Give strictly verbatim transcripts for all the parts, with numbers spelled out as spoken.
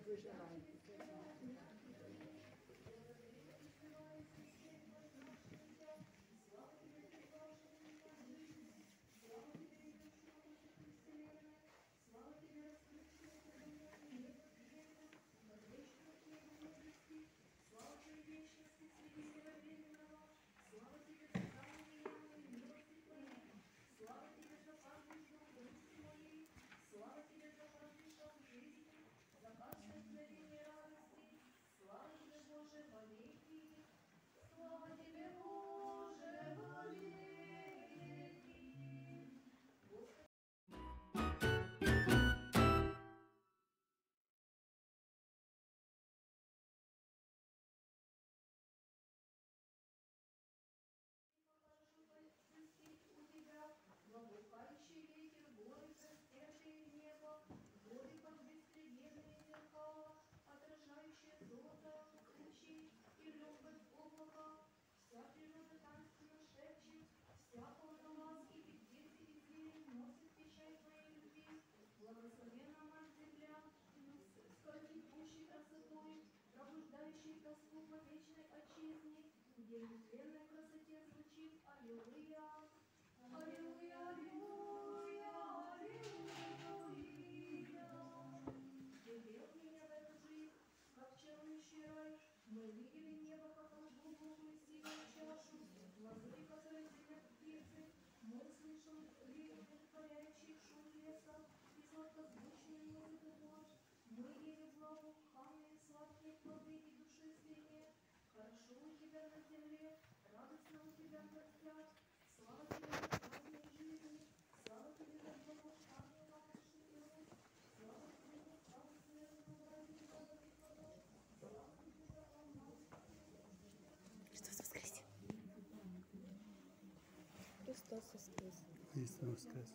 Христос воскрес. Христос воскрес.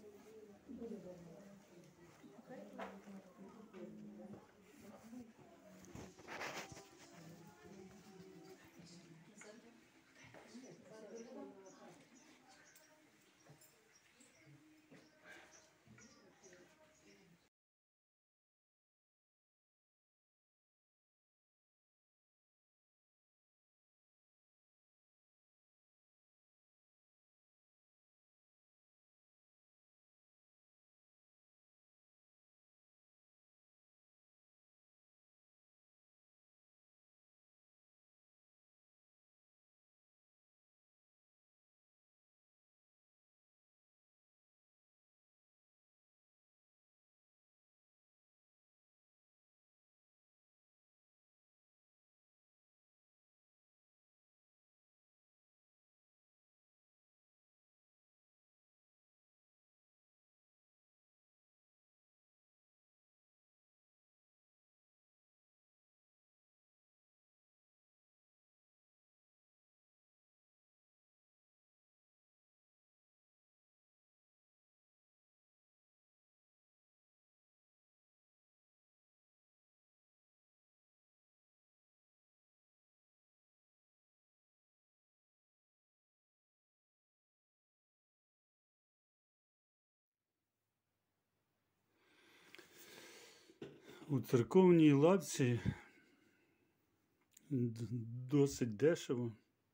У церковній лавці досить дешево.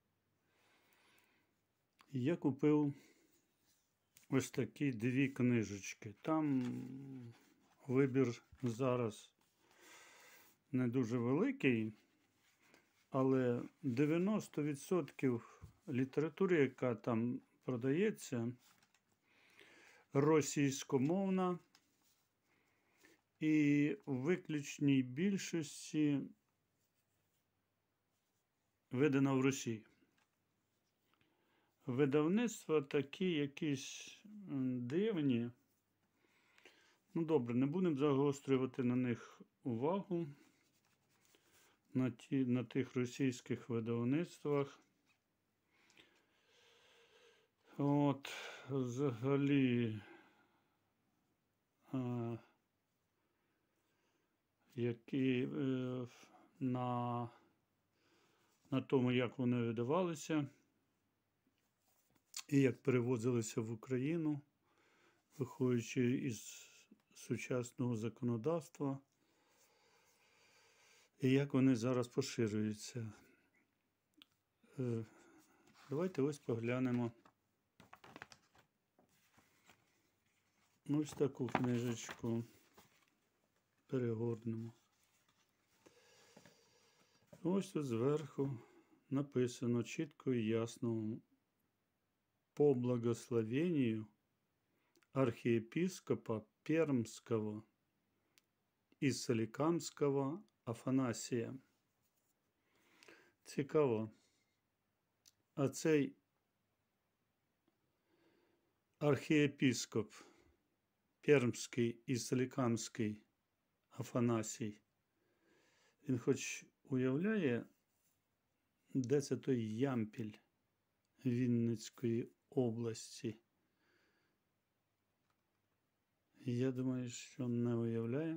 Я купив ось такі дві книжечки. Там вибір зараз не дуже великий, але дев'яносто відсотків літератури, яка там продається, російськомовна. І в виключній більшості видана в Росії. Видавництва такі якісь дивні. Ну добре, не будемо загострювати на них увагу, на, ті, на тих російських видавництвах. От, взагалі, а, які е, на, на тому, як вони видавалися і як перевозилися в Україну, виходячи із сучасного законодавства. і як вони зараз поширюються. Е, Давайте ось поглянемо. Ось таку книжечку перегорнемо. Ось тут зверху написано чітко і ясно: по благословению архиепископа Пермского і Соликамского Афанасія. Цікаво. А цей архієпископ Пермський і Соликамський Афанасій, він хоч уявляє, де це той Ямпіль Вінницької області? Я думаю, що не уявляє.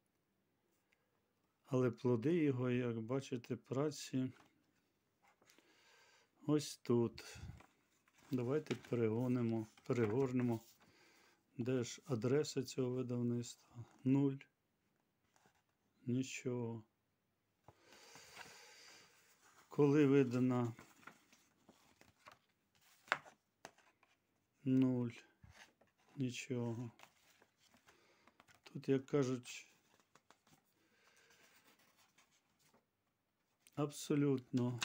Але плоди його, як бачите, праці ось тут. Давайте перегонимо, перегорнемо. Де ж адреса цього видавництва? Нуль. Нічого. Коли видана? Нуль. Нічого. Тут, як кажуть, абсолютно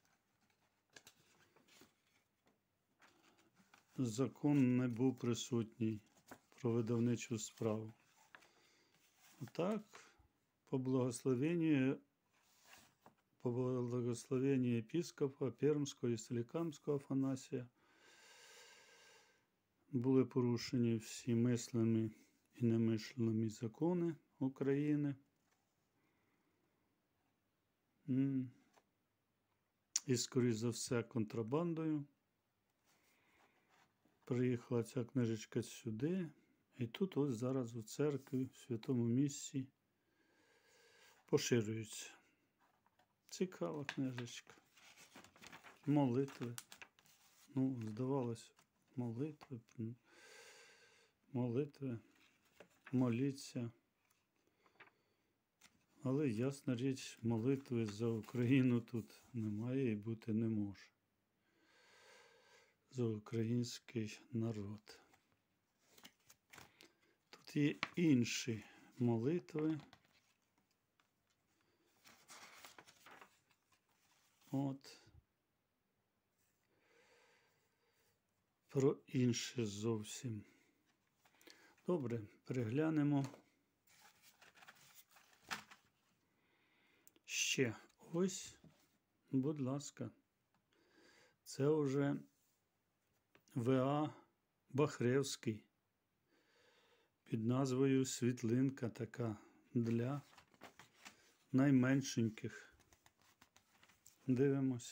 закон не був присутній про видавничу справу. Отак, по благословенню, по благословенню єпископа Пермського і Соликамського Афанасія були порушені всі мислені і немислені закони України. І, скоріш за все, контрабандою приїхала ця книжечка сюди. І тут ось зараз у церкві, в святому місці, поширюється. Цікава книжечка. Молитви. Ну, здавалося, молитви. Молитви. Моліться. Але, ясна річ, молитви за Україну тут немає і бути не може. За український народ. Тут є інші молитви. От. Про інше зовсім. Добре, переглянемо. Ще ось, будь ласка, це вже В А Бахревський під назвою «Світлинка» така для найменшеньких. Дивимося.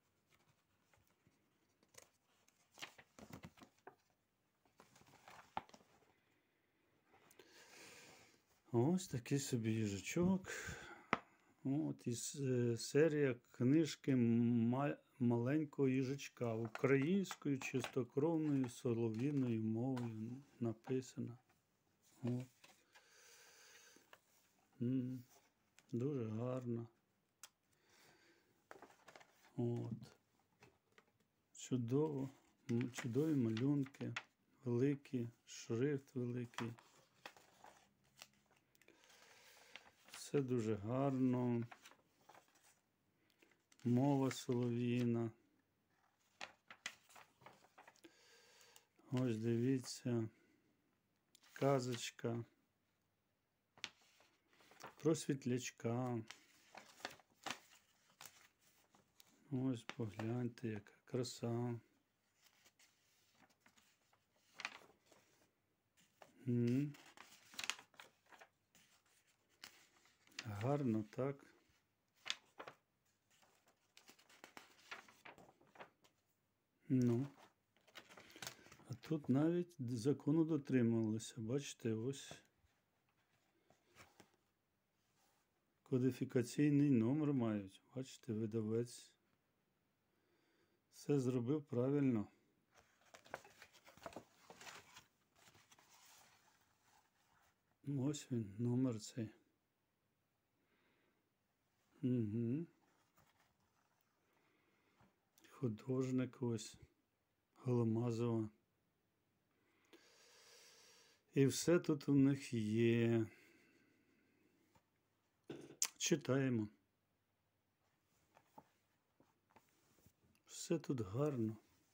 Ось такий собі їжачок. От із е, серія книжки маленького їжачка українською чистокровною солов'їною мовою написана. От. М-м, дуже гарно. От. Чудово. Чудові малюнки, великі, шрифт великий. Все дуже гарно. Мова солов'їна. Ось дивіться. Казочка. Про світлячка. Ось погляньте, яка краса. М. Гарно, так? Ну. А тут навіть закону дотримувалися. Бачите, ось кодифікаційний номер мають. Бачите, видавець все зробив правильно. Ось він, номер цей. Угу. Художник ось Голомазова. І все тут у них є. Читаємо. Все тут гарно.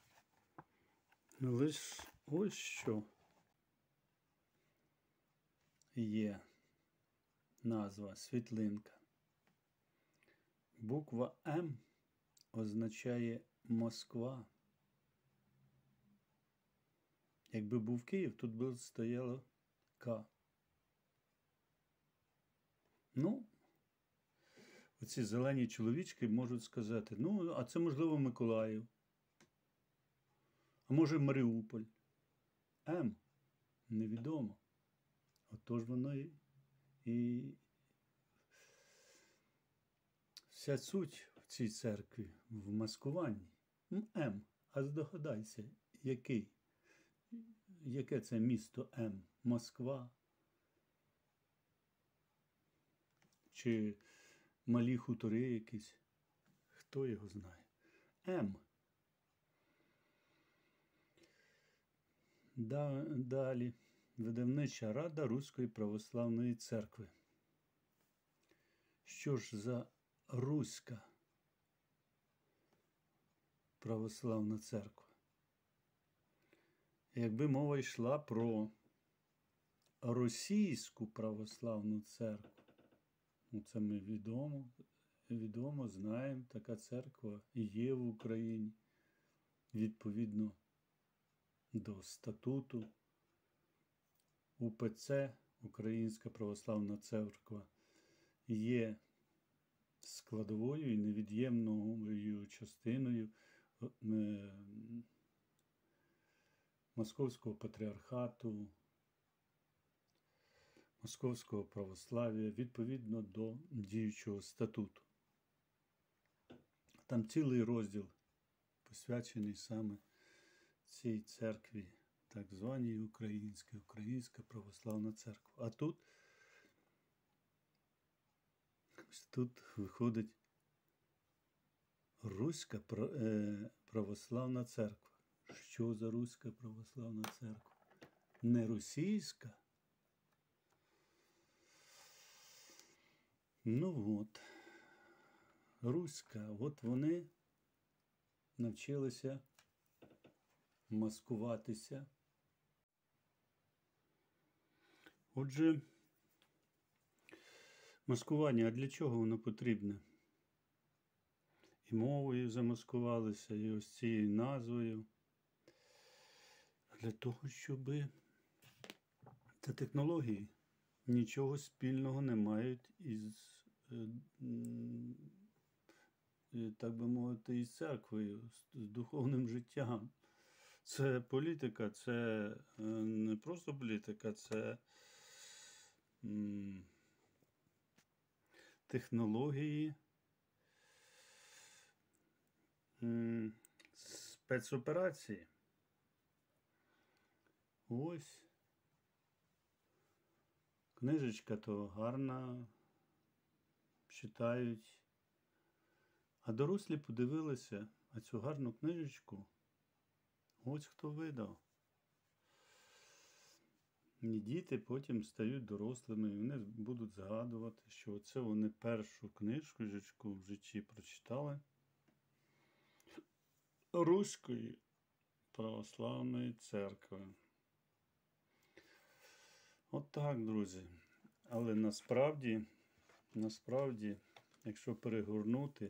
Лиш ось що є назва, світлинка. Буква М означає Москва. Якби був Київ, тут би стояло К. Ну, оці зелені чоловічки можуть сказати, ну, а це, можливо, Миколаїв. А може, Маріуполь. М. Невідомо. Отож воно і, і вся суть в цій церкві, в маскуванні. М. А здогадайся, який? Яке це місто М? Москва? Чи малі хутори якісь? Хто його знає? М. Далі. Видавнича рада Руської православної церкви. Що ж за Руська православна церква? Якби мова йшла про Російську православну церкву, ну це ми відомо, відомо, знаємо, така церква є в Україні, відповідно до статуту УПЦ, Українська православна церква, є складовою і невід'ємною частиною Московського патріархату, Московського православ'я, відповідно до діючого статуту. Там цілий розділ посвячений саме цій церкві, так званій українській, Українська православна церква. А тут, тут виходить Руська православна церква. Що за Руська православна церква? Не російська? Ну от, Руська, от вони навчилися маскуватися. Отже, маскування, а для чого воно потрібне? І мовою замаскувалися, і ось цією назвою. Для того, щоб та технології нічого спільного не мають із, так би мовити, із церквою, з духовним життям. Це політика, це не просто політика, це технології, спецоперації. Ось. Книжечка то гарна, читають. А дорослі подивилися, а цю гарну книжечку ось хто видав. І діти потім стають дорослими, і вони будуть згадувати, що оце вони першу книжку в житті прочитали Руської православної церкви. От так, друзі. Але насправді, насправді, якщо перегорнути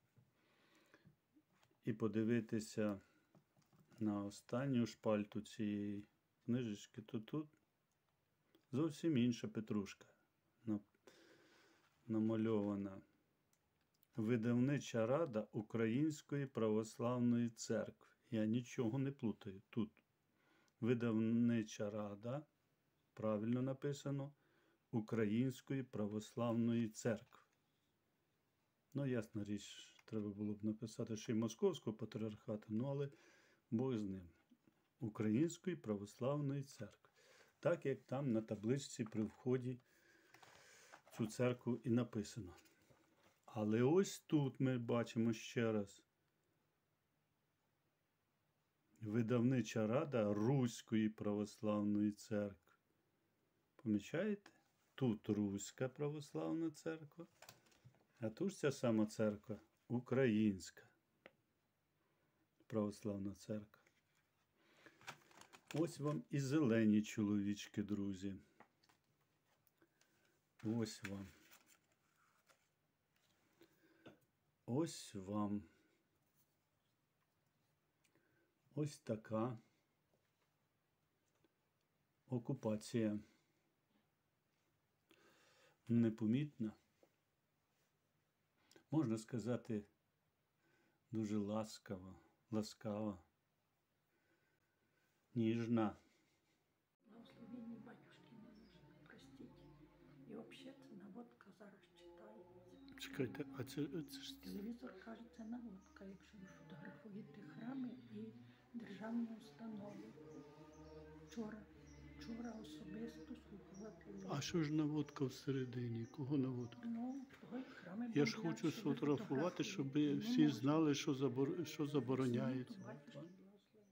і подивитися на останню шпальту цієї книжечки, то тут зовсім інша петрушка намальована. Видавнича рада Української православної церкви. Я нічого не плутаю. Тут видавнича рада, правильно написано, Української православної церкви. Ну, ясна річ, треба було б написати ще й Московського патріархату, ну, але Бог з ним. Української православної церкви. Так, як там на табличці при вході в цю церкву і написано. Але ось тут ми бачимо ще раз. Видавнича рада Руської православної церкви. Помічаєте? Тут Руська православна церква, а тут ця сама церква Українська православна церква. Ось вам і зелені чоловічки, друзі. Ось вам. Ось вам. Ось така окупація. Непомітна. Можна сказати, дуже ласкава, ласкава, ніжна. Благословенні батюшки не можна простити. І взагалі це наводка зараз читається. Чекайте, а це, це ж... Телевізор каже, це наводка, якщо ви фотографуєте храми і державні установи. Вчора, вчора особисто слухала телевізор. А що ж наводка всередині? Кого наводка? Ну, той храми Я ж бомблять, хочу що ви сфотографувати, щоб фотографуєте. всі Не знали, що, забор... що можна. забороняється. Батюшки благословенні.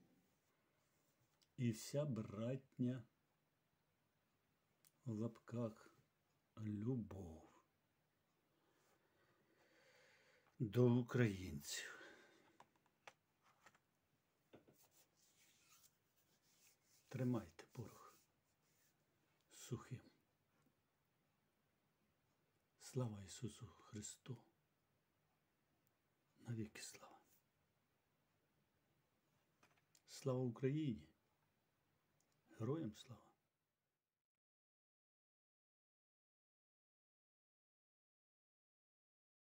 І вся братня в лапках любов до українців. Тримайте порох сухим. Слава Ісусу Христу! Навіки слава! Слава Україні! Героям слава!